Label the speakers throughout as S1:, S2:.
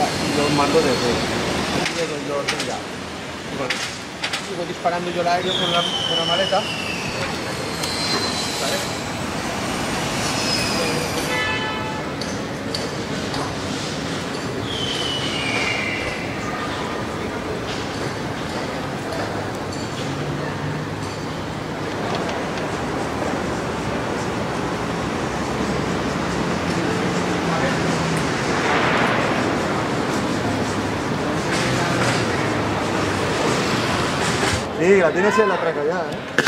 S1: y yo mando desde aquí le doy yo orden ya. Y bueno, sigo disparando yo el aire con la maleta. ¿Vale?
S2: Sí, la tienes en la traca ya,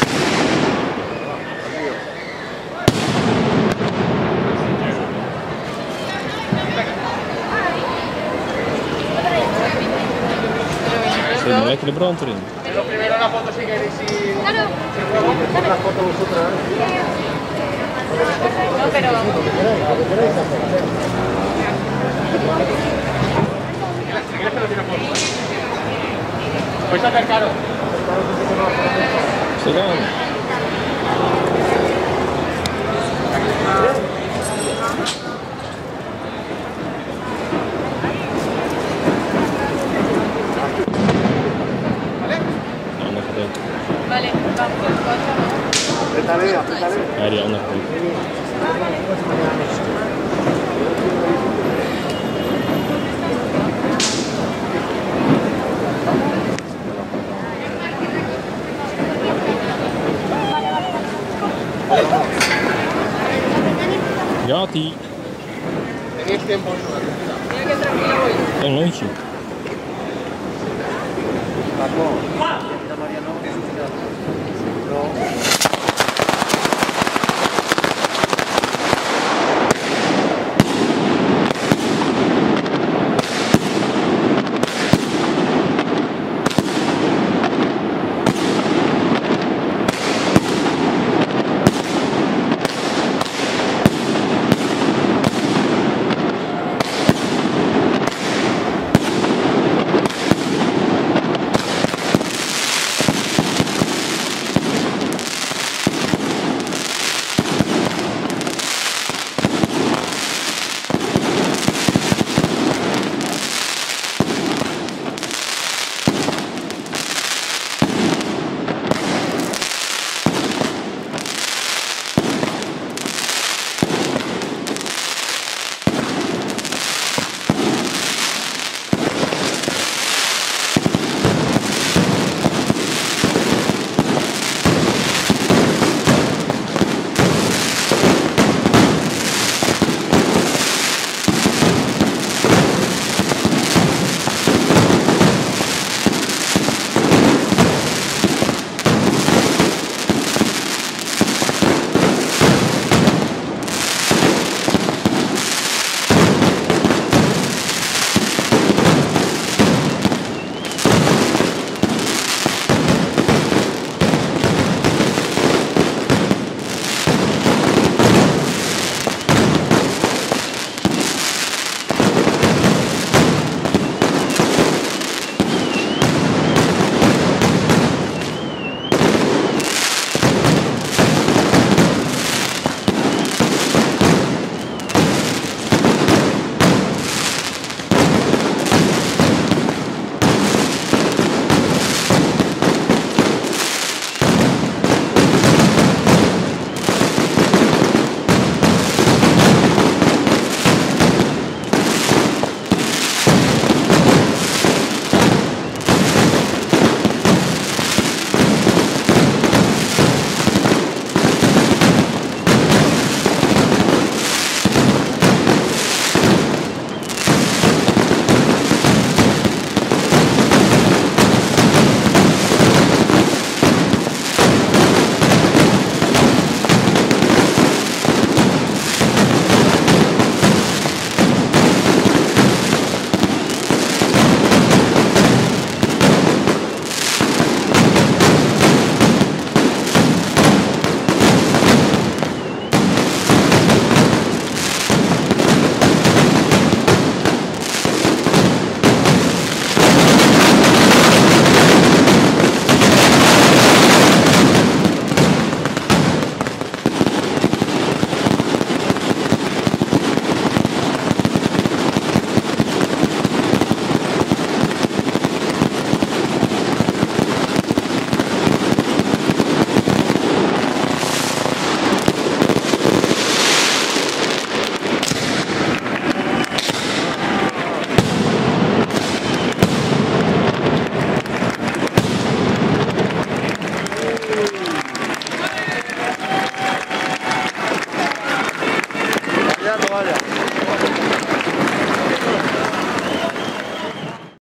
S3: Sí, no es que le pronto.
S1: Lo primero la foto si queréis y... Claro. La foto vosotras.
S4: No, pero...
S1: Vais a acercaros.
S3: Sí, no.
S4: Vale, vamos con el coche, ¿no?
S2: Apretale, apretale.
S3: Haría una Ja, die.
S1: Tenéis tiempo en su
S4: Mira que tranquilo voy.
S3: Een lunchje.
S2: Paco.